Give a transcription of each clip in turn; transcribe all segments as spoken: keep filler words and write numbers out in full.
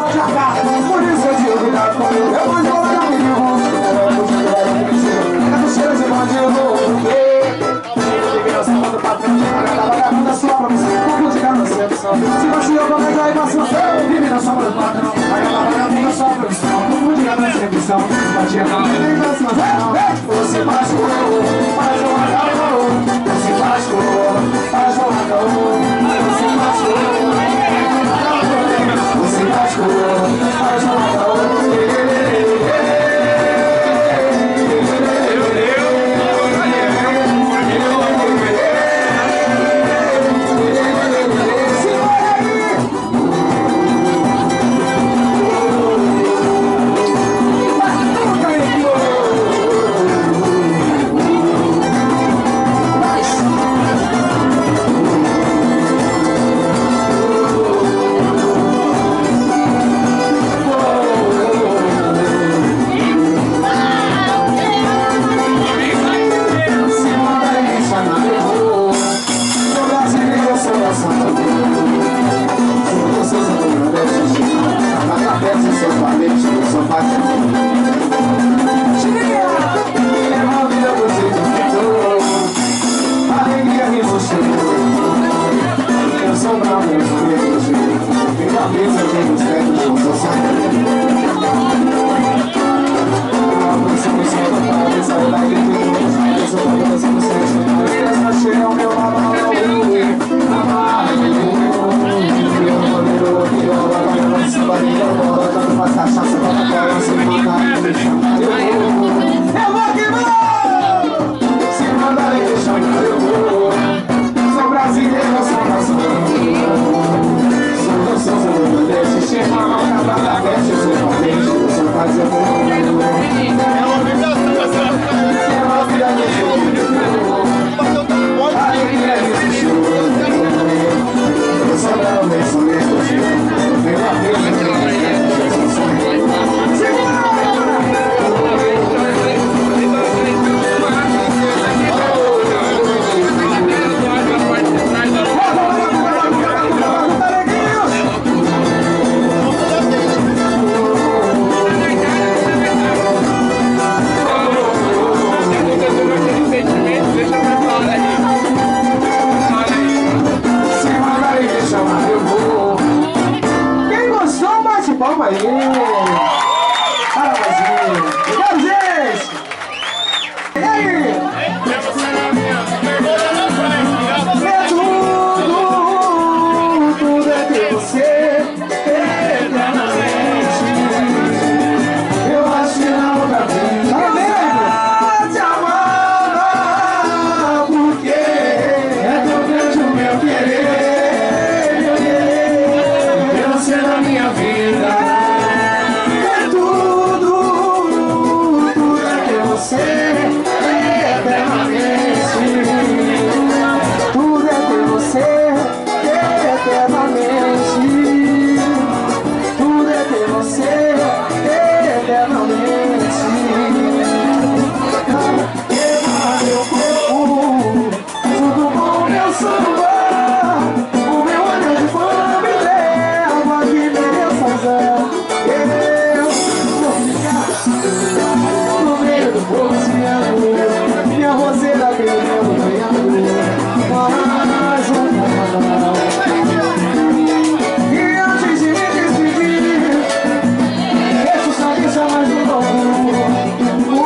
Por isso eu digo, cuidado comigo. Eu vou jogar no perigo. Eu vou jogar no perigo. É do cheiro de bandido. Peguei a samba do patrão. A vagabunda sua pra você. Como de cada decepção. Se você eu começo a emoção. Vive na sombra do patrão. A vagabunda sua pra você. Como de cada decepção. Batia na minha imaginação. Você machucou, mas eu acabou. Você machucou, mas eu acabou. Você machucou. Você machucou, mas não acabou.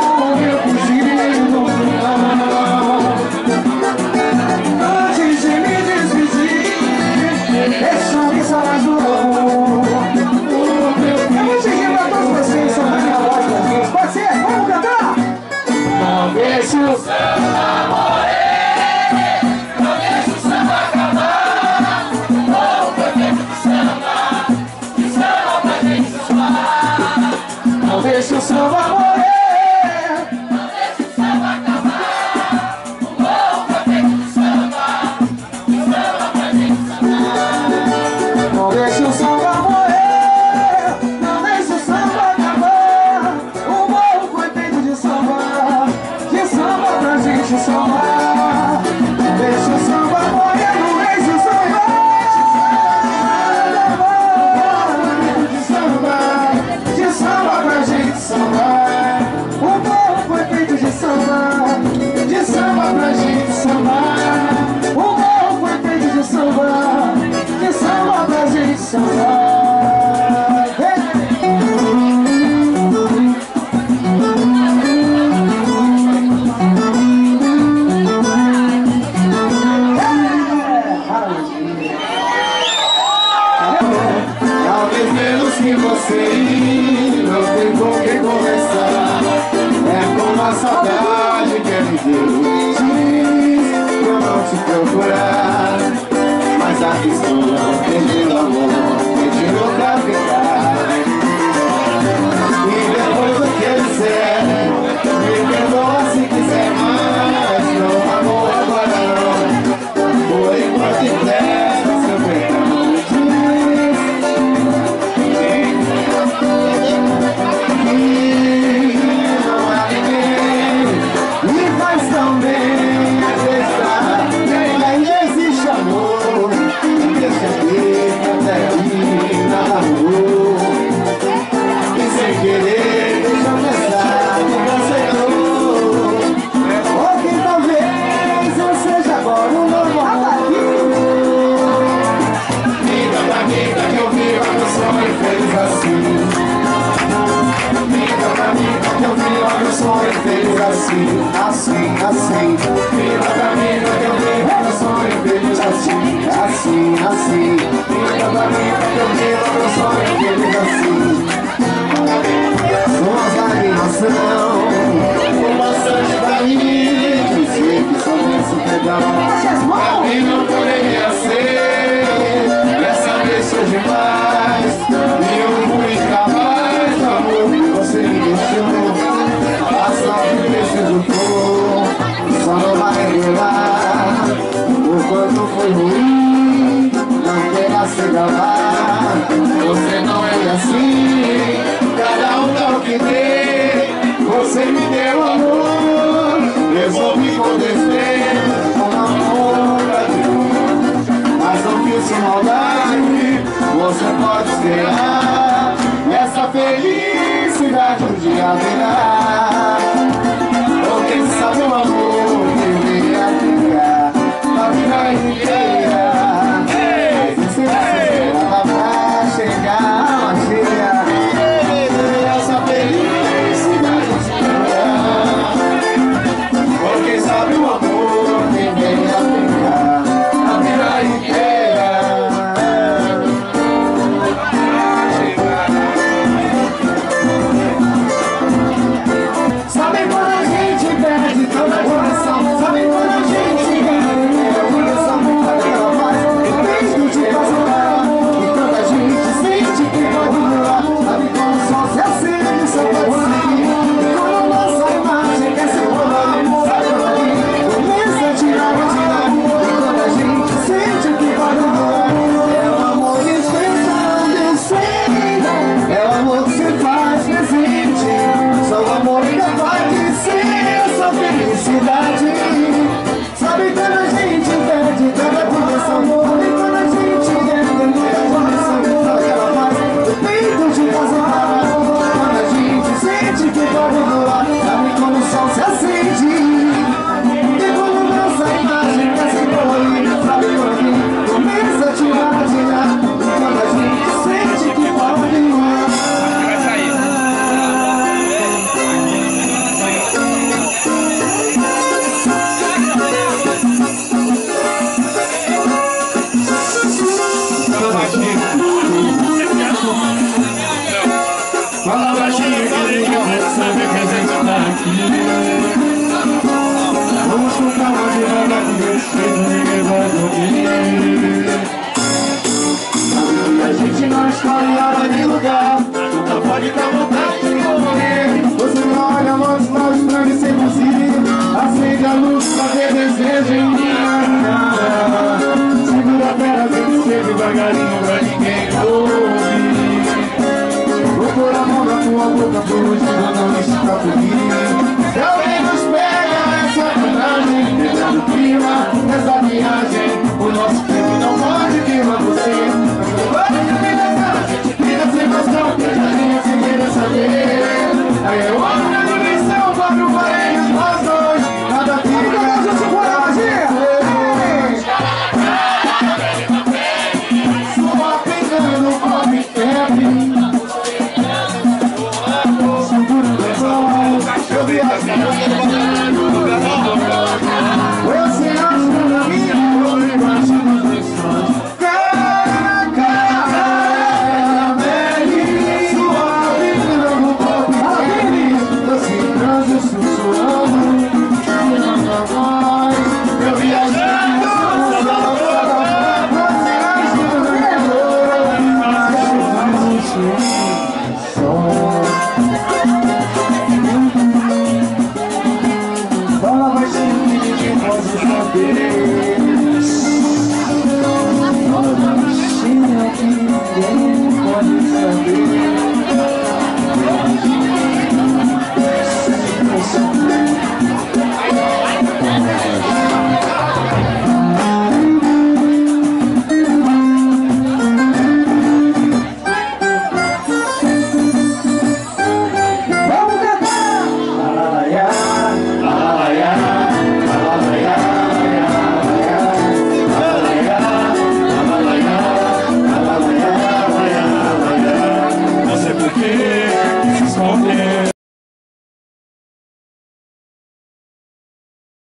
Antes de me procurar, mas aqui estou pedindo amor, pedindo pra ficar. E depois do que eu disser, me perdoa se quiser, mas não amor agora não. Por enquanto empresta seu perdão. E não há ninguém me faz tão bem acreditar que ainda existe amor. Deixa aqui que até aqui nada mudou. E sem querer deixa eu pensar que você aceitou. Ou que talvez eu seja agora um novo amor. Liga pra vida que eu vivo meu sonho feliz assim. Liga pra mim que eu vivo meu sonho feliz assim. Assim, assim. Liga pra mim que eu vivo meu sonho feliz assim. Assim, assim. Liga pra mim que eu vivo meu sonho feliz assim. Suas lágrimas são o bastante pra mim dizer que só nesse perdão pra mim não poderia ser. Dessa vez foi demais e eu fui incapaz do amor que você me deixou. A salve preciso for, só não vai revelar o quanto foi ruim não ter a se gravar.